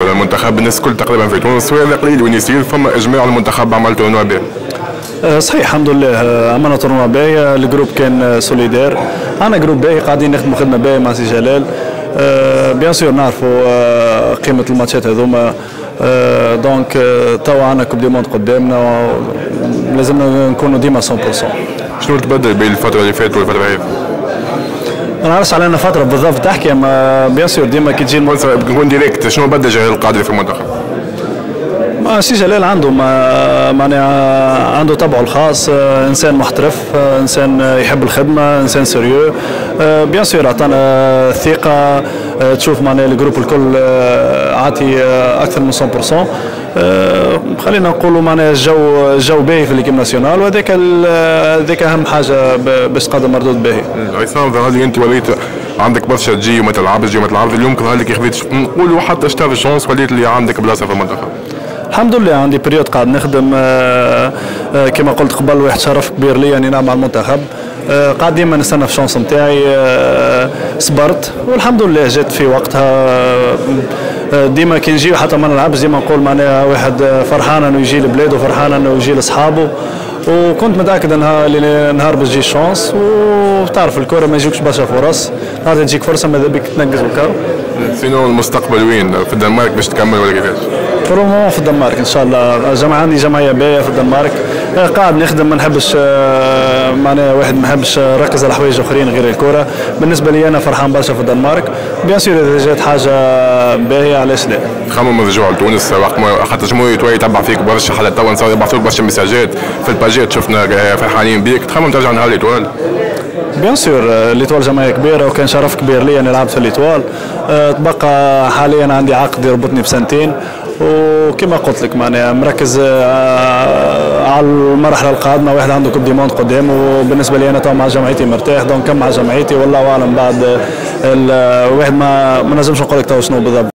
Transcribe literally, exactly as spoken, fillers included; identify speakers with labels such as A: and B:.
A: المنتخب الناس الكل تقريبا في تونس وهذا قليل وين يصير فما اجماع المنتخب عمل تورنوا به.
B: صحيح الحمد لله عملنا تورنوا باهي، الجروب كان سوليدير، عندنا جروب باهي قاعدين نخدموا خدمه باهيه مع سي جلال. بيان سور نعرفوا قيمه الماتشات هذوما، دونك توا عندنا كوب دي موند قدامنا لازمنا نكونوا ديما مية بالمية.
A: شنو تبدل بين الفتره اللي فاتت والفتره هذه؟
B: ما نعرفش علينا فتره بالضبط تحكي، اما بيان سور ديما كي تجي
A: نكون ديريكت، شنو بدل جلال القادري في المنتخب؟
B: ما سي جلال عنده معناها عنده طبعه الخاص، انسان محترف، انسان يحب الخدمه، انسان سيريو. بيان سور عطانا الثقه، تشوف معناها الجروب الكل عاطي اكثر من مية بالمية. خلينا نقولوا معناها الجو الجو باهي في ليكيب ناسيونال، وهذاك هذاك اهم حاجه باش تقدم مردود باهي.
A: عصام ظهر لي انت وليت عندك برشا تجي وما تلعبش، تجي وما تلعبش، اليوم ظهر لك خذيت نقولوا حتى شتا في الشونس وليت اللي عندك بلاصه في المنتخب.
B: الحمد لله عندي بريود قاعد نخدم، كما قلت قبل واحد شرف كبير لي اني نلعب مع المنتخب، قاعد ديما نستنى في الشانس نتاعي، صبرت والحمد لله جات في وقتها. ديما كي نجي حتى ما نلعبش ديما نقول معناها واحد فرحان انه يجي لبلاده وفرحان انه يجي لاصحابه، وكنت متاكد انها نهار باش تجي الشانس، وتعرف الكره ما يجيكش برشا فرص، نهار تجيك فرصه ماذا بك تنقز وكاو.
A: سينو المستقبل وين؟ في الدنمارك باش تكمل ولا كيفاش؟
B: برومون في الدنمارك ان شاء الله، جماعة عندي جمعيه باهيه في الدنمارك، قاعد نخدم، ما نحبش معناها واحد ما نحبش نركز على حوايج اخرين غير الكره. بالنسبه لي انا فرحان برشا في الدنمارك، بيان سور اذا جات حاجه باهيه علاش لا.
A: تخمم الرجوع لتونس وقت ما خاطر الجمهور يتوالي يتبع فيك برشا، حتى توا نصور يبعثوا لك برشا ميساجات في الباجات، شفنا فرحانين بيك، تخمم ترجع نهار ليتوال؟
B: بيان سور ليتوال جمعيه كبيره وكان شرف كبير لي اني لعبت في ليتوال. تبقى حاليا عندي عقد يربطني بسنتين، وكما قلت لك معناها مركز على المرحله القادمه، واحد عنده كوب دي موند قدام، وبالنسبه لي انا تو مع جمعيتي مرتاح، دونك كم مع جمعيتي والله اعلم بعد. الواحد ما ما نجمش نقول لك تو شنو بالضبط.